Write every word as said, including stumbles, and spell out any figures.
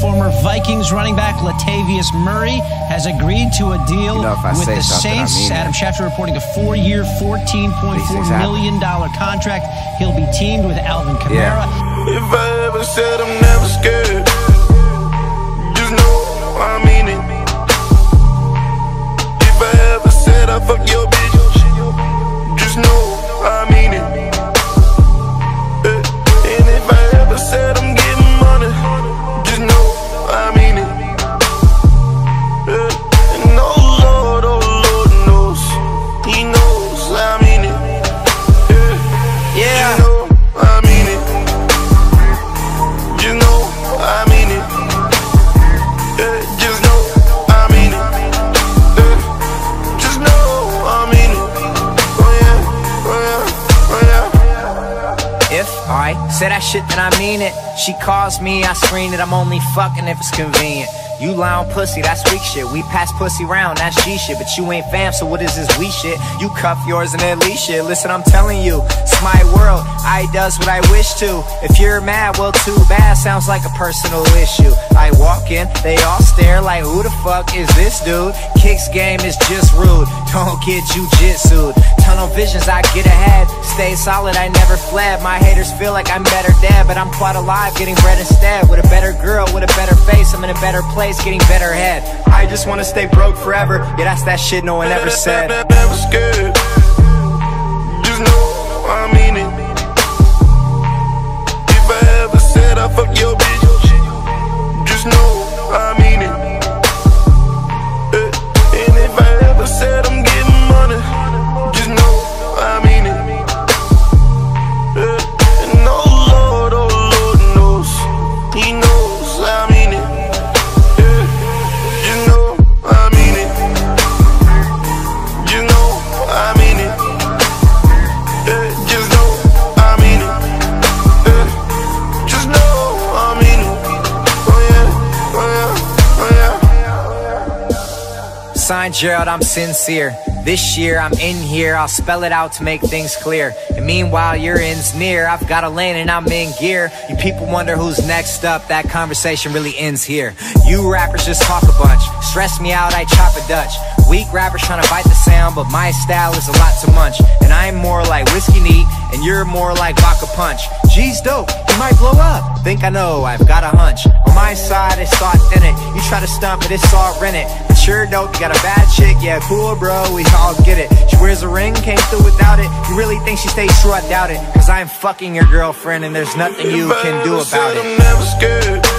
Former Vikings running back Latavius Murray has agreed to a deal you know, with the Saints. I mean Adam Schefter reporting a four-year, fourteen point four million dollar contract. He'll be teamed with Alvin Kamara. Yeah. If I ever said I'm never scared, just know I mean it. If I ever said I fuck your bitch, just know I mean it. And if I ever said I'm getting money, just know I mean it. And oh Lord, oh Lord knows, He knows I mean it. Yeah, you know I mean it. You know I mean it. Just know I mean it. Just know I mean it. Oh yeah, oh yeah, oh yeah. If I say that shit, then I mean it. She calls me, I screen it. I'm only fucking if it's convenient. You lie on pussy, that's weak shit. We pass pussy round, that's G shit. But you ain't fam, so what is this we shit? You cuff yours and then leave shit. Listen, I'm telling you, it's my world, I does what I wish to. If you're mad, well too bad, sounds like a personal issue. I walk in, they all stare like who the fuck is this dude? Kicks game is just rude, don't get jujitsu'd. Tunnel visions, I get ahead. Stay solid, I never fled. My haters feel like I'm better dead, but I'm quite alive, getting bread instead. With a better girl, with a better face, I'm in a better place, getting better head. I just wanna stay broke forever. Yeah, that's that shit no one ever said. Never scared, just know I mean it. If I ever said I fuck your bitch, just know I mean it. And if I ever said I'm getting money, just know I mean it. And oh Lord, oh Lord knows, He knows I mean it. You know I mean it. You know I mean it. Just know I mean it. Just know I mean it. Oh yeah, oh yeah, oh yeah. Signed Gerald, I'm sincere. This year I'm in here, I'll spell it out to make things clear. And meanwhile your end's near, I've got a lane and I'm in gear. You people wonder who's next up, that conversation really ends here. You rappers just talk a bunch, stress me out, I chop a Dutch. Weak rappers trying to bite the sound, but my style is a lot to munch. And I'm more like whiskey neat, and you're more like vodka punch. G's dope, you might blow up, think I know, I've got a hunch. On my side it's authentic, you try to stunt but it's all rented. But you're dope, you got a bad chick, yeah cool bro, we all get it. She wears a ring, came through without it. You really think she stays true? I doubt it. Cause I'm fucking your girlfriend and there's nothing you can do about it. I'm never scared.